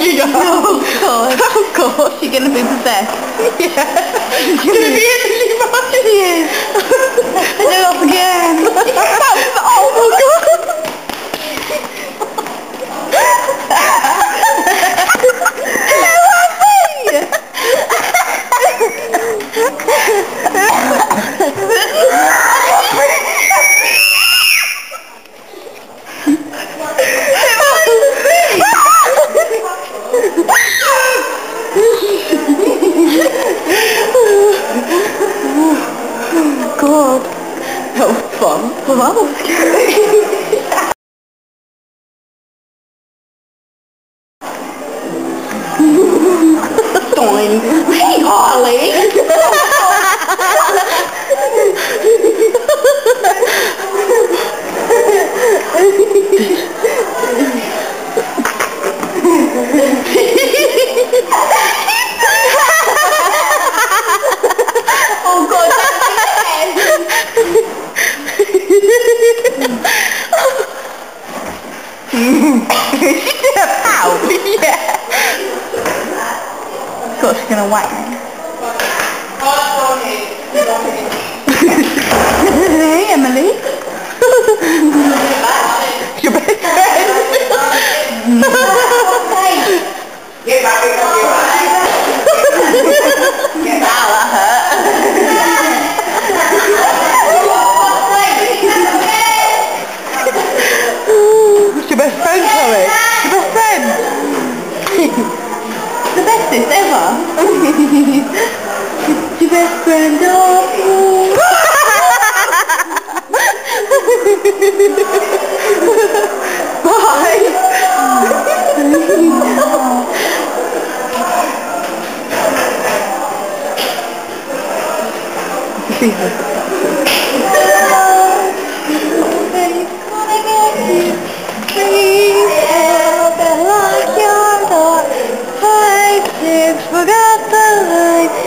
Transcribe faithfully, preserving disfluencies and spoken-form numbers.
you go. Oh God. Oh God. She's gonna be possessed. Yeah. She's Gonna be Emily Martin. She is. I do it off again. Oh my God. God, that was fun. Well, that was scary. Fine. Hey, Harley. Oh God, She did a pout. Yeah. God, she's gonna whack me. Hey, Emily. Your best friend. Get back, get back, get back. Ow, that hurt. What's your best friend, Chloe? Your best friend. The bestest ever. Your best friend of all. Bye. See her. Forgot the light.